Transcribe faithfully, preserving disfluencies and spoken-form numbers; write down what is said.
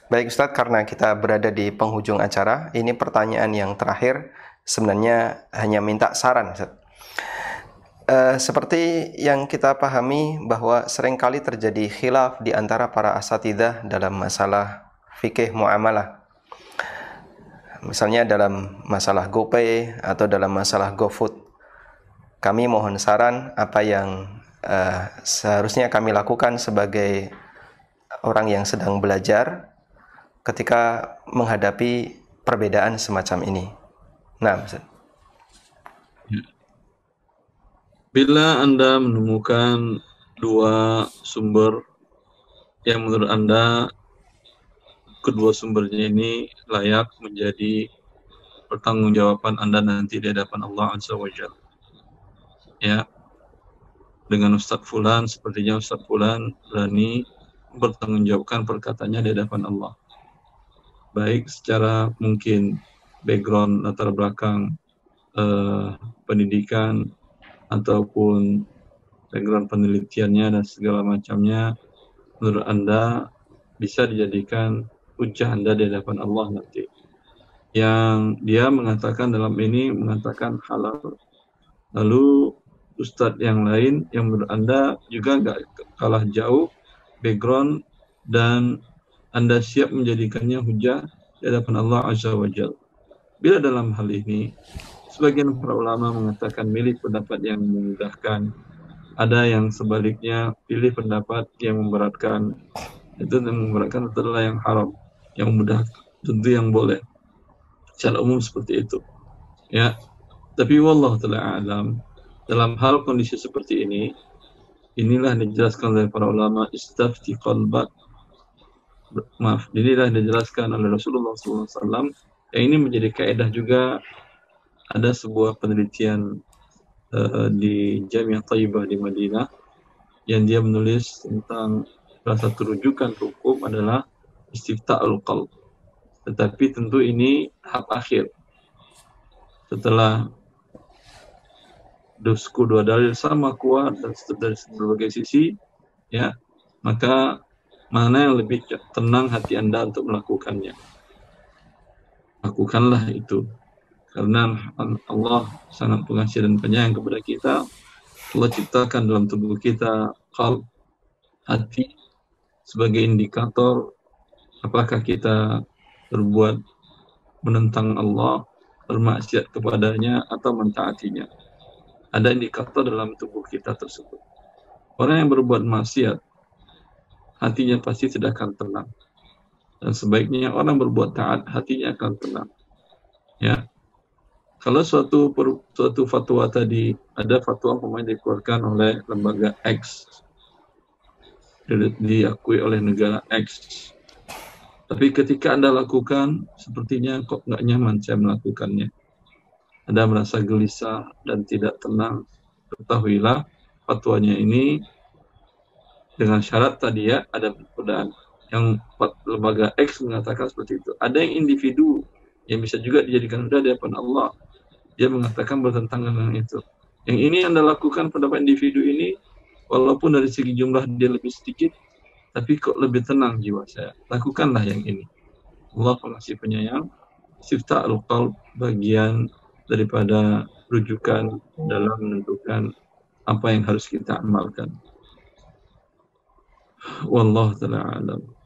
Baik Ustadz, karena kita berada di penghujung acara, ini pertanyaan yang terakhir sebenarnya hanya minta saran Ustadz. Uh, seperti yang kita pahami bahwa seringkali terjadi khilaf di antara para asatidzah dalam masalah fikih muamalah. Misalnya dalam masalah GoPay atau dalam masalah GoFood. Kami mohon saran apa yang uh, seharusnya kami lakukan sebagai orang yang sedang belajar ketika menghadapi perbedaan semacam ini. Nah, Ustaz. Bila Anda menemukan dua sumber yang menurut Anda kedua sumbernya ini layak menjadi pertanggungjawaban Anda nanti di hadapan Allah Azza wa Jalla. Ya, dengan Ustadz Fulan, sepertinya Ustadz Fulan berani bertanggungjawabkan perkataannya di hadapan Allah. Baik secara mungkin background latar belakang eh, pendidikan ataupun background penelitiannya dan segala macamnya, menurut Anda bisa dijadikan hujah Anda di hadapan Allah nanti. Yang dia mengatakan dalam ini mengatakan halal. Lalu ustadz yang lain yang menurut Anda juga nggak kalah jauh background dan Anda siap menjadikannya hujah di hadapan Allah Azza wa Jalla. Bila dalam hal ini sebagian para ulama mengatakan milih pendapat yang memudahkan, ada yang sebaliknya pilih pendapat yang memberatkan. Itu yang memberatkan adalah yang haram, yang mudah tentu yang boleh. Secara umum seperti itu. Ya, tapi wallahu taala alam, dalam hal kondisi seperti ini, inilah yang dijelaskan oleh para ulama, istafti qalbak. Maaf, inilah yang dijelaskan oleh Rasulullah shallallahu alaihi wasallam. Yang ini menjadi kaidah juga. Ada sebuah penelitian uh, di Jamiah Thayyibah di Madinah yang dia menulis tentang salah satu rujukan hukum adalah istifta'ul qalb. Tetapi tentu ini tahap akhir. Setelah dusku dua dalil sama kuat dan dari berbagai sisi, ya, maka mana yang lebih tenang hati Anda untuk melakukannya? Lakukanlah itu. Karena Allah sangat pengasih dan penyayang kepada kita. Allah ciptakan dalam tubuh kita qalb, hati, sebagai indikator apakah kita berbuat menentang Allah, bermaksiat kepadanya, atau mentaatinya. Ada indikator dalam tubuh kita tersebut. Orang yang berbuat maksiat, hatinya pasti tidak akan tenang. Dan sebaiknya orang berbuat taat, hatinya akan tenang. Ya. Kalau suatu suatu fatwa tadi, ada fatwa pemain dikeluarkan oleh lembaga X, diakui oleh negara X. Tapi ketika Anda lakukan, sepertinya kok nggak nyaman saya melakukannya. Anda merasa gelisah dan tidak tenang. Ketahuilah fatwanya ini dengan syarat tadi ya, ada perbedaan. Yang lembaga X mengatakan seperti itu. Ada yang individu yang bisa juga dijadikan hujah di hadapan Allah. Dia mengatakan bertentangan dengan itu. Yang ini Anda lakukan pendapat individu ini, walaupun dari segi jumlah dia lebih sedikit, tapi kok lebih tenang jiwa saya. Lakukanlah yang ini. Allah pengasih penyayang. Istifta'ul qalb bagian daripada rujukan dalam menentukan apa yang harus kita amalkan. Wallahu ta'ala alam.